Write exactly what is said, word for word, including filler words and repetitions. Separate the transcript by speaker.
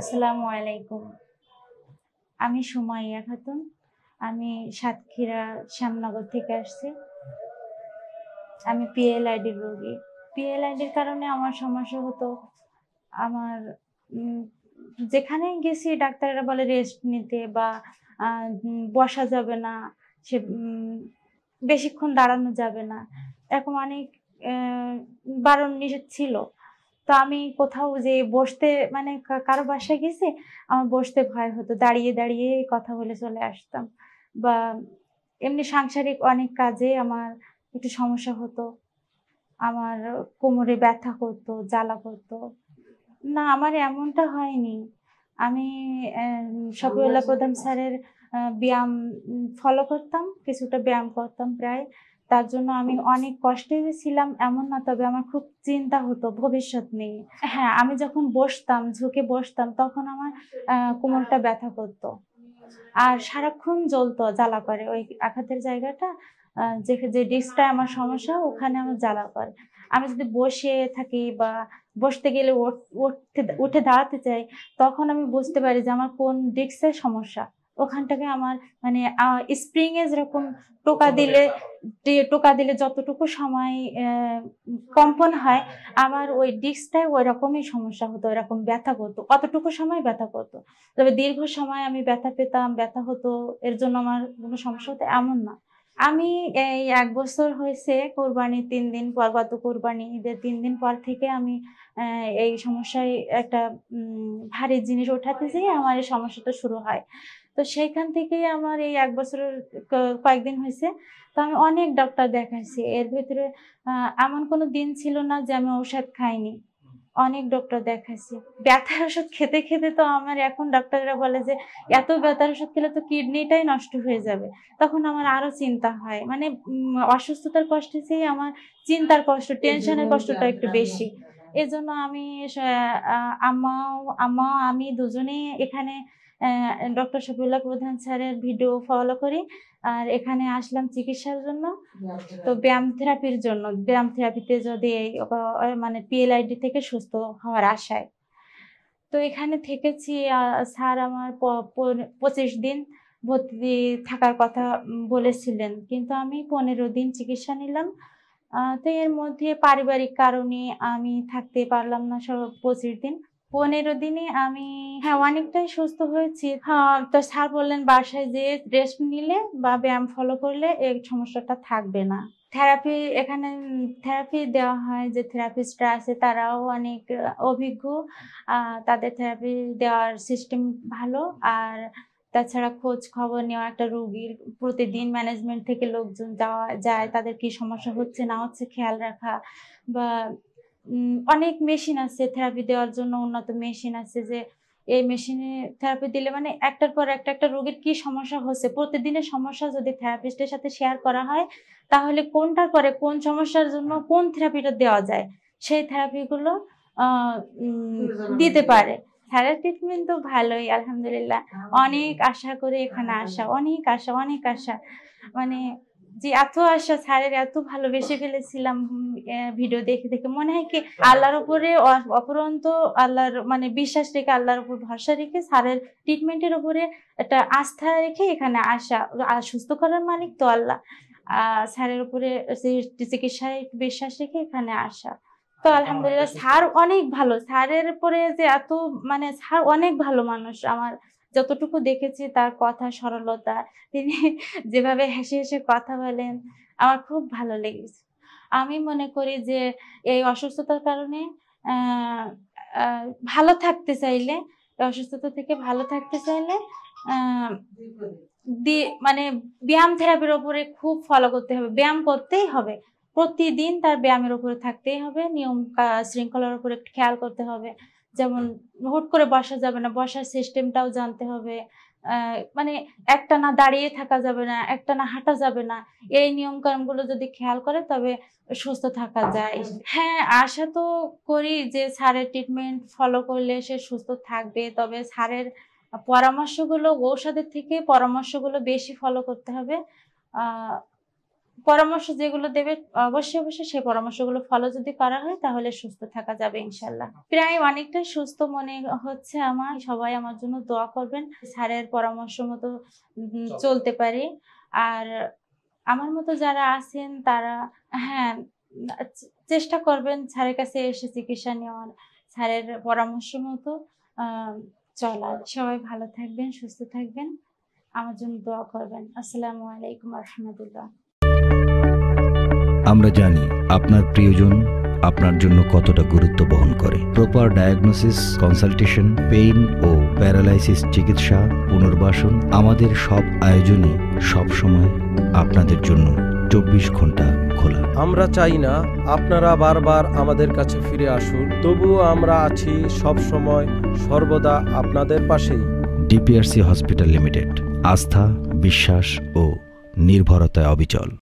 Speaker 1: আসসালামু আলাইকুম। আমি সুমাইয়া খাতুন। আমি সাতক্ষীরা শ্যামনগর থেকে আসছি। আমি পিএলআইডির রোগী। পিএলআইডির কারণে আমার সমস্যা হতো, আমার উম যেখানেই গেছি ডাক্তাররা বলে রেস্ট নিতে বা আ উম বসা যাবে না, সে উম বেশিক্ষণ দাঁড়ানো যাবে না। এরকম অনেক অ্যা বারণ নিষেধ ছিল। তো আমি কোথাও যে বসতে মানে কা কারো বাসায় গেছি, আমার বসতে ভয় হতো। দাঁড়িয়ে, দাঁড়িয়ে কথা বলে চলে আসতাম। বা এমনি সাংসারিক অনেক কাজে আমার একটু সমস্যা হতো। আমার কোমরে ব্যথা করতো, জ্বালা করতো। না, আমার এমনটা হয়নি। আমি অ্যা শফিউল্লাহ প্রধান স্যারের আ ব্যায়াম উম ফলো করতাম। কিছুটা ব্যায়াম করতাম প্রায়। তার জন্য আমি অনেক কষ্টে যে ছিলাম এমন না, তবে আমার খুব চিন্তা হতো ভবিষ্যৎ নিয়ে। হ্যাঁ, আমি যখন বসতাম, ঝুঁকে বসতাম তখন আমার আ কোমরটা ব্যথা করতো। আর সারাক্ষণ জ্বলতো, জ্বালা করে। ওই আঘাতের জায়গাটা আ যে, যে ডিস্কটায় আমার সমস্যা ওখানে আমার জ্বালা করে। আমি যদি বসে থাকি বা বসতে গেলে উঠ উঠতে উঠে দাঁড়াতে চাই, তখন আমি বুঝতে পারি যে আমার কোন ডিস্কের সমস্যা। ওখানটাকে আমার মানে আ স্প্রিং এ যেরকম টোকা দিলে টে টোকা দিলে যতটুকু সময় অ্যা কম্পন হয়, আমার ওই ডিস্কটায় ওইরকমই সমস্যা হতো, ওইরকম ব্যথা করতো। অতটুকু সময় ব্যথা করতো। তবে দীর্ঘ সময় আমি ব্যথা পেতাম, ব্যথা হতো, এর জন্য আমার কোনো সমস্যা হতো এমন না। আমি এই এক বছর হয়েছে কোরবানির তিন দিন পর, গত কোরবানি ঈদের তিন দিন পর থেকে আমি অ্যা এই সমস্যায় একটা উম ভারী জিনিস ওঠাতে যেয়ে আমার এই সমস্যাটা শুরু হয়। তো সেইখান থেকেই আমার এই এক বছরের ক কয়েকদিন হইছে। তো আমি অনেক ডক্টর দেখাইছি। এর ভেতরে আ এমন কোনো দিন ছিল না যে আমি ঔষধ খাইনি। অনেক ডক্টর দেখাইছি। ব্যথার ওষুধ খেতে, খেতে তো আমার এখন ডাক্তাররা বলে যে, "এত ব্যথার ওষুধ খেলে তো কিডনিটাই নষ্ট হয়ে যাবে।" তখন আমার আরো চিন্তা হয়। মানে উম অসুস্থতার কষ্টের চেয়ে আমার চিন্তার কষ্ট, টেনশনের কষ্টটা একটু বেশি। এজন্য আমি সা আ আম্মাও আম্মা আমি দুজনেই এখানে অ্যা ডক্টর শফিউল্লাহ প্রধান স্যারের ভিডিও ফলো করি। আর এখানে আসলাম চিকিৎসার জন্য। তো ব্যায়াম থেরাপির জন্য। ব্যায়াম থেরাপিতে যদি এই অ মানে পিএলআইডি থেকে সুস্থ হওয়ার আশায়। তো এখানে থেকেছি, আ স্যার আমার প পর পঁচিশ দিন ভর্তি থাকার কথা উম বলেছিলেন। কিন্তু আমি পনেরো দিন চিকিৎসা নিলাম। আ তো এর মধ্যে পারিবারিক কারণে আমি থাকতে পারলাম না স পঁচিশ দিন। পনেরো দিনে আমি হ্যাঁ, অনেকটাই সুস্থ হয়েছি। হ্যাঁ, তো স্যার বললেন বাসায় যেয়ে রেস্ট নিলে বা ব্যায়াম ফলো করলে এই সমস্যাটা থাকবে না। থেরাপি এখানে উম থেরাপি দেওয়া হয়, যে থেরাপিস্টরা আছে তারাও অনেক আ অভিজ্ঞ। আ তাদের থেরাপি দেওয়ার সিস্টেম ভালো। আর তাছাড়া খোঁজ খবর নেওয়া একটা রোগীর প্রতিদিন ম্যানেজমেন্ট থেকে লোকজন যাওয়া যায়, তাদের কি সমস্যা হচ্ছে না হচ্ছে খেয়াল রাখা বা উম অনেক মেশিন আছে থেরাপি দেওয়ার জন্য, উন্নত মেশিন আছে যে এই মেশিনে থেরাপি দিলে মানে একটার পর একটা, একটা রোগীর কি সমস্যা হচ্ছে প্রতিদিনের সমস্যা যদি থেরাপিস্টের সাথে শেয়ার করা হয়, তাহলে কোনটার পরে কোন সমস্যার জন্য কোন থেরাপিটা দেওয়া যায়, সেই থেরাপিগুলো আ উম দিতে পারে। স্যারের ট্রিটমেন্ট তো ভালোই আলহামদুলিল্লাহ। অনেক আশা করে এখানে আসা, অনেক আশা, অনেক আশা। মানে যে এত আশা, স্যারের এত ভালোবেসে ফেলেছিলাম উম অ্যা ভিডিও দেখে, দেখে মনে হয় কি আল্লাহর উপরে অ অফুরন্ত আল্লাহর মানে বিশ্বাস রেখে, আল্লাহর উপর ভরসা রেখে স্যারের ট্রিটমেন্টের উপরে একটা আস্থা রেখে এখানে আসা। আর সুস্থ করার মালিক তো আল্লাহ। আ স্যারের উপরে চি চিকিৎসায় বিশ্বাস রেখে এখানে আসা। তো আলহামদুলিল্লাহ স্যার অনেক ভালো। স্যারের উপরে যে এত মানে স্যার অনেক ভালো মানুষ। আমার যতটুকু দেখেছি তার কথা সরলতা, তিনি যেভাবে হেসে, হেসে কথা বলেন, আমার খুব ভালো লেগেছে। আমি মনে করি যে এই অসুস্থতার কারণে অ্যা আ ভালো থাকতে চাইলে, এই অসুস্থতা থেকে ভালো থাকতে চাইলে আ দি মানে ব্যায়াম থেরাপির উপরে খুব ফলো করতে হবে। ব্যায়াম করতেই হবে। প্রতিদিন তার ব্যায়ামের উপরে থাকতেই হবে। নিয়ম আ শৃঙ্খলার উপরে একটু খেয়াল করতে হবে। যেমন হুট করে বসা যাবে না, বসার সিস্টেমটাও জানতে হবে। আ মানে একটানা দাঁড়িয়ে থাকা যাবে না, একটানা হাঁটা যাবে না। এই নিয়মকানুনগুলো যদি খেয়াল করে তবে সুস্থ থাকা যায়। হ্যাঁ, আশা তো করি যে স্যারের ট্রিটমেন্ট ফলো করলে সে সুস্থ থাকবে। তবে স্যারের আ পরামর্শগুলো ঔষধের থেকে পরামর্শগুলো বেশি ফলো করতে হবে। আ পরামর্শ যেগুলো দেবে অবশ্যই অবশ্যই সেই পরামর্শগুলো ফলো যদি করা হয় তাহলে সুস্থ থাকা যাবে ইনশাল্লাহ। প্রায় অনেকটা সুস্থ মনে হচ্ছে আমার। সবাই আমার জন্য দোয়া করবেন, স্যারের পরামর্শ মতো চলতে পারি। আর আমার মতো যারা আছেন তারা হ্যাঁ চেষ্টা করবেন স্যারের কাছে এসে চিকিৎসা নেওয়ার, স্যারের পরামর্শ মতো আহ চলার। সবাই ভালো থাকবেন, সুস্থ থাকবেন, আমার জন্য দোয়া করবেন। আসসালামু আলাইকুম ওয়া রাহমাতুল্লাহ।
Speaker 2: আমরা জানি আপনার প্রিয়জন আপনার জন্য কতটা গুরুত্ব বহন করে। প্রপার ডায়াগনোসিস, কনসালটেশন, পেইন ও প্যারালাইসিস চিকিৎসা, পুনর্বাসন, আমাদের সব আয়োজনই সবসময় আপনাদের জন্য চব্বিশ ঘন্টা খোলা।
Speaker 3: আমরা চাই না আপনারা বারবার আমাদের কাছে ফিরে আসুন, তবুও আমরা আছি সব সময় সর্বদা আপনাদের পাশেই।
Speaker 2: ডিপিআরসি হসপিটাল লিমিটেড, আস্থা, বিশ্বাস ও নির্ভরতায় অবিচল।